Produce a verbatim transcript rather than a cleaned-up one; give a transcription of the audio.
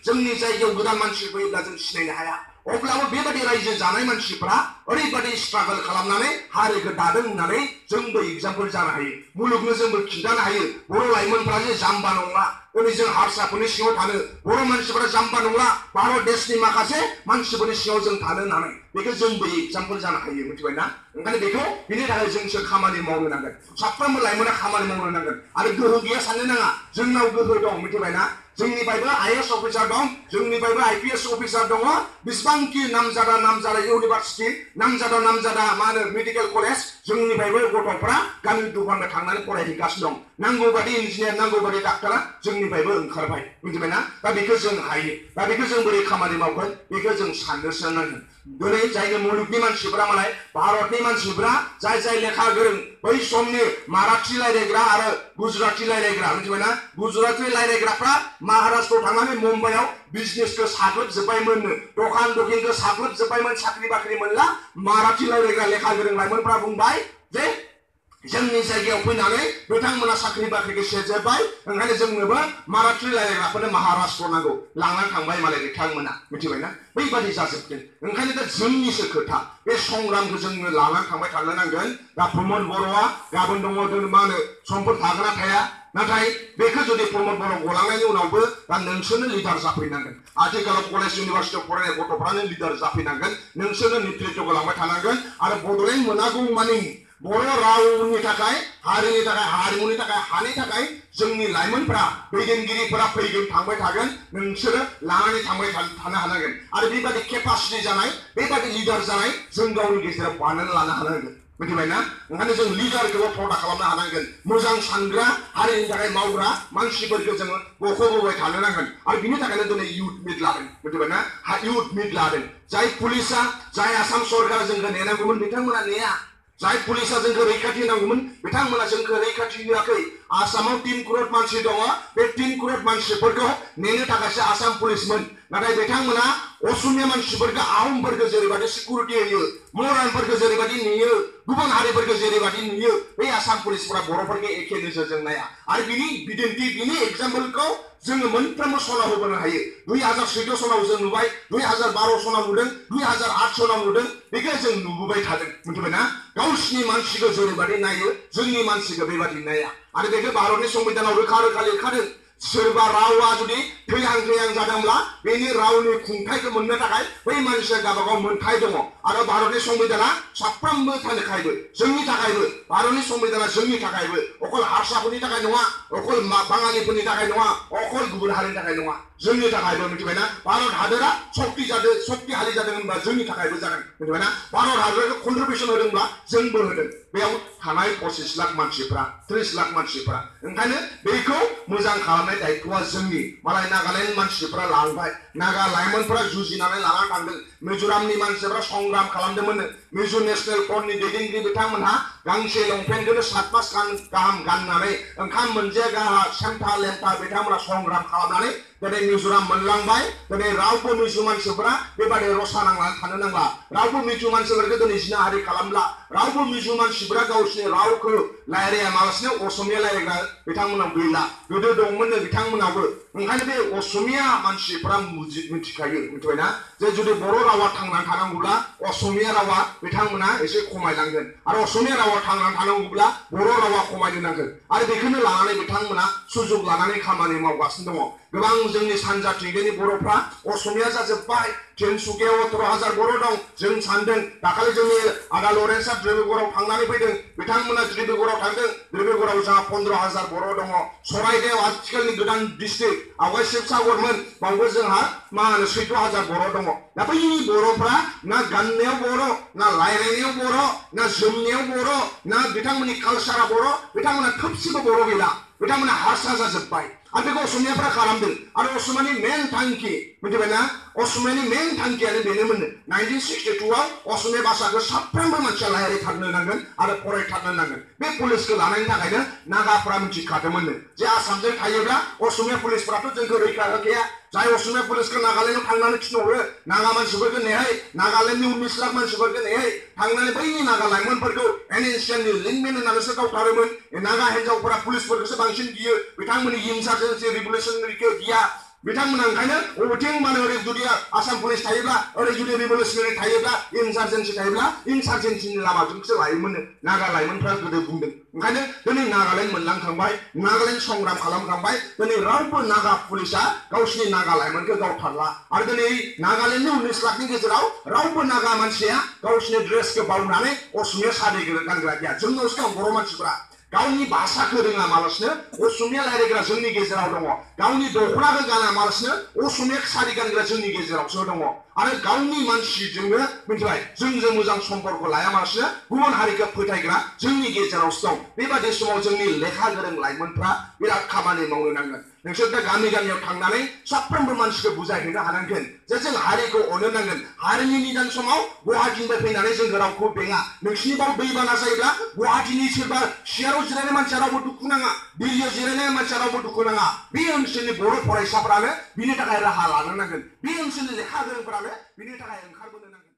जोंनि जायगायाव गोदान मानसि फैयोब्ला जों सिनायनो हाया अब्लाबो बेबादि रायजो जानाय मानसिफोरा ओरैबादि स्ट्रागल खालामनानै हारिखौ दादों होननानै जोंबो एग्जाम्पल जानो हायो मुलुगनो जोंबो खिन्थानो हायो बर' लाइमोनफ्रा जे जाम्बा नंला दिनै जों हारसाफोरनि सिङाव थानो बर' मानसिफोरा जाम्बा नंला भारत देशनि माखासे मानसिफोरनि सिङाव जों थानो होननानै बेखौ जोंबो एग्जाम्पल जानो हायो मिथिबायना ओंखायनो बेखौ बिनि थाखाय जोंसो खामानि मावनो नांगोन साफ्रोमबो लाइमोना खामानि मावनो नांगोन आरो गोहो गैया साननो नाङा जोंनाव गोहो दं मिथिबायना जोंनिफ्रायबो आइ एस अफिसार दं जोंनिफ्रायबो आइ पि एस अफिसार दङ बेसेबांखि नामजादा नामजादा इउनिभार्सिटि नामजादा नामजादा मा होनो मेडिकेल कलेज जोंनिफ्रायबो गथ'फ्रा गामि दुफाननो थांनानै फरायहैगासिनो दं नांगौ बादि इन्जिनियार नांगौ बादि डाक्टारा जोंनिफ्रायबो ओंखारबाय मिथिबायना दा बेखौ जों हायो दा बेखौ जों बोरै खामानि मावगोन बेखौ जों साननोसो नांगोन दिनै जायनि मुलुगनि मानसिफोरा मालाय भारतनि मानसिफोरा जाय जाय लेखा गोरों बै समनि माराठी रायलायग्रा आरो गुजराती रायलायग्रा मिथिबायना गुजराती रायलायग्राफ्रा महाराष्ट्रआव थांनानै मुम्बाइआव बिजनेसखौ साग्लोबजोब्बायमोननो दखान दखानखौ साग्लोबजोब्बायमोन साख्रि बाख्रि मोनला माराठी रायलायग्रा लेखा गोरों लाइमोनफ्रा बुंबाय जे जोंनि जायगायाव फैनानै बिथांमोना साख्रि बाख्रिखौ सेजोब्बाय ओंखायनो जोंनोबो माराठी रायलायग्राफोरनो महाराष्ट्र नांगौ लांनानै थांबाय मालाय बिथांमोना मिथिबायना बैबादि जाजोबदों ओंखायनो दा जोंनिसो खोथा बे संग्रामखौ जोंनो लानानै थांबाय थानो नांगोन दा प्रमद बर'आ गाबोन दङ जों मा होनो समफोर थागोन ना थाया नाथाय बेखौ जुदि प्रमद बर' गलांनायनि उनावबो दा नोंसोरनो लिडार जाफैनांगोन आथिखालाव कलेज इउनिभार्सिटियाव फरायनाय गथ'फ्रानो लिडार जाफैनांगोन नोंसोरनो नेतृत्वखौ लांबाय थानांगोन आरो बड'लेण्ड मोनागौ मानि बर' रावनि थाखाय हारिनि थाखाय हारिमुनि थाखाय हानि थाखाय जोंनि लाइमोनफ्रा दैदेनगिरिफोरा फैगोन थांबाय थागोन नोंसोरो लानानै थांबाय थानो हानांगोन आरो बेबादि केपासिटि जानाय बेबादि लिडार जानाय जों गावनि गेजेराव बानायना लानो हानांगोन मिथिबायना ओंखायनो जों लिडारखौबो फदा खालामनो हानांगोन मोजां सानग्रा हारिनि थाखाय मावग्रा मानसिफोरखौ जोङो बख'बोबाय थानो नांगोन आरो बिनि थाखायनो दिनै इउथ मिट लादों मिथिबायना इउथ मिट लादों जाय पुलिसा जाय आसाम सरकारा जोंखौ नेनांगौमोन बिथांमोना नेया जाय पुलिसा जोंखौ रैखाथि होनांगौमोन बिथांमोना जोंखौ रैखाथि होआखै आसामाव तीन करोड़ मानसि दङ बे तीन करोड़ मानसिफोरखौ नेनो थाखायसो आसाम पुलिसमोन नाथाय बिथांमोना असमिया मानसिफोरखौ आहमफोरखौ जेरैबादि सिकिउरिटि होयो मरानफोरखौ जेरैबादि नेयो गुबुन हारिफोरखौ जेरैबादि नुयो बे आसाम पुलिसफोरा बर'फोरखौ एखे नोजोरजों नाया आरो बिनि बिदिन्थि बिनि एग्जाम्पलखौ जोङो मोनफ्रोमबो सनाव होबोनो हायो दुइ हाजार सैद' सनाव जों नुबाय दुइ हाजार बार' सनाव नुदों दुइ हाजार आठ सनाव नुदों बेखौ जों नुबोबाय थादों मिथिबायना गावसिनि मानसिखौ जेरैबादि नायो जोंनि मानसिखौ बेबादि नाया आरो बेखौ भारतनि संबिधानाव रोखा रोखा लिरखादों सोरबा रावा जुदि थैहां थैहां जादोंब्ला बेनि रावनि खुंथायखौ मोननो थाखाय बै मानसिया गावबागाव मोनथाय दङ आरो भारतनि संबिधाना साफ्रोमबो थाखायबो जोंनि थाखायबो भारतनि संबिधाना जोंनि थाखायबो अकल हारसाफोरनि थाखाय नङा अकल बाङालिफोरनि थाखाय नङा अकल गुबुन हारिनि थाखाय नङा जोंनि थाखायबो मिथिबायना भारत हादरा शक्ति जादों शक्तिशाली जादों होनबा जोंनि थाखायबो जादों मिथिबायना भारत हादरखौ कन्ट्रिबिउसन होदोंब्ला जोंबो होदों बेयाव थानाय पसिस लाख मानसिफ्रा त्रिस लाख मानसिफ्रा ओंखायनो बेखौ मोजां खालामनाय दायित्वआ जोंनि मालाय नागालेण्ड मानसिफ्रा लांबाय नागा लाइमोनफ्रा जुजिनानै लानानै थांदों मिज'रामनि मानसिफ्रा संग्राम खालामदोंमोन मिज' नेशनेल फ्रन्टनि दैदेनगिरि बिथांमोनहा गांसे लंपेन्टखौनो सात मास गाहाम गाननानै ओंखाम मोनजाया गाहा सेमथा लेमथा बिथांमोना संग्राम खालामनानै दिनै मिज'राम मोनलांबाय दिनै रावबो मिज' मानसिफोरा बेबादि रसा नांनानै थानो नांला रावबो मिज' मानसिफोरखौ दिनै जिनाहारि खालामला रावबो मिज' मानसिफोरा गावसिनि रावखौ रायलाया मालासिनो असमिया रायलायग्रा बिथांमोनाव गैला गोदो दंमोननो बिथांमोनावबो ओंखायनो बे असमिया मानसिफ्रा मिथिखायो मिथिबायना जे जुदि बर' रावा थांनानै थानांगौब्ला असमिया रावा बिथांमोना एसे खमायलांगोन आरो असमिया रावा थांनानै थानांगौब्ला बर' रावा खमायनो नांगोन आरो बेखौनो लानानै बिथांमोना सुजुग लानानै खामानि मावगासिनो दङ गोबां जोंनि सानजाथिंनि बर'फ्रा असमिया जाजोब्बाय तिनसुकियाव अथ्र' हाजार बर' दं जों सानदों दाखालि जोंनि आदा लरेन्सआ डिब्रुगड़आव थांनानै फैदों बिथांमोना डिब्रुगड़आव थांदों डिब्रुगड़आव जोंहा पन्द्र' हाजार बर' दङ सराइदेव आथिखालनि गोदान डिस्ट्रिक्ट आवगाय शिबसागरमोन बावबो जोंहा मा होनो सैद' हाजार बर' दङ दा बै बर'फ्रा ना गाननायाव बर' ना रायलायनायाव बर' ना जोमनायाव बर' ना बिथांमोननि कालसारा बर' बिथांमोना खोबसेबो बर' गैला बिथांमोना हारसा जाजोब्बाय आरो बेखौ असमियाफ्रा खालामदों आरो असमियानि मेन थांखि मिथिबायना असमियानि मेन थांखियानो बेनोमोन नाइनटिन सिक्सटिटुआव असमिया भाषाखौ साफ्रोमबो मानसिया रायलायथारनो नांगोन आरो फरायथारनो नांगोन बे पुलिसखौ लानायनि थाखायनो नागाफ्रा मिथिखादोंमोननो जे आसामजों थायोब्ला असमिया पुलिसफ्राथ' जोंखौ रैखा होखाया जाय असमिया पुलिसखौ नागालेण्डआव थांनानै थिनहरो नागा मानसिफोरखौ नेहाय नागालेण्डनि उन्निस लाख मानसिफोरखौ नेहाय थांनानै बै नागा लाइमोनफोरखौ एनएसिएननि लिंकमेन होननानैसो गावथारोमोन नागा हिन्जावफोरा पुलिसफोरखौसो बांसिन गियो बिथांमोननि हिंसाजों जे रिभलिउसनारिखौ गिया बिथांमोना ओंखायनो अबेथिं माने ओरै जुदि आसाम पुलिस थायोब्ला ओरै जुदि रिभलिउसनारि थायोब्ला इनसार्जेन्सि थायोब्ला इनसार्जेन्सिनि लामाजोंसो लायोमोननो नागा लाइमोनफ्रा गोदो बुंदों। ओंखायनो दिनै नागालेण्ड मोनलांखांबाय, नागालेण्ड संग्राम खालामखांबाय, दिनै रावबो नागा पुलिसा गावसिनि नागा लाइमोनखौ गावथारला आरो दिनै नागालेण्डनि उन्निस लाखनि गेजेराव रावबो नागा मानसिया गावसिनि ड्रेसखौ बावनानै असमिया सारि गानग्रा गैया। जोंनावसो दं बर' मानसिफ्रा गावनि भाषाखौ रोङा मालासिनो असमिया रायज्लायग्रा जोंनि गेजेराव दङ। गावनि दख'नाखौ गाना मालासिनो असमिया सारि गानग्रा जोंनि गेजेरावसो दङ आरो गावनि मानसिजोंनो मिथिबाय जोंजों मोजां सम्पर्क लायामालासिनो गुबुन हारिखौ फोथायग्रा जोंनि गेजेरावसो दं। बेबादि समाव जोंनि लेखा गोरों लाइमोनफ्रा बिराद खामानि मावनो नांगोन। नोंसोर दा गामि गामियाव थांनानै साफ्रोमबो मानसिखौ बुजायहैनो हानांगोन जे जों हारिखौ अननो नांगोन। हारिनि निदान समाव गुवाहाटीनिफ्राय फैनानै जों रावखौ बेङा। नोंसिनि बाव दैबाना जायोब्ला गुवाहाटीनि सोरबा सियाराव जिरायनाय मानसिया रावबो दुखु नाङा, दिल्लीयाव जिरायनाय मानसिया रावबो दुखु नाङा। बे ओनसोलनि बर' फरायसाफ्रानो बिनि थाखाय राहा लानो नांगोन। बे ओनसोलनि लेखा गोरोंफ्रानो बिनि थाखाय ओंखारबोनो नांगोन।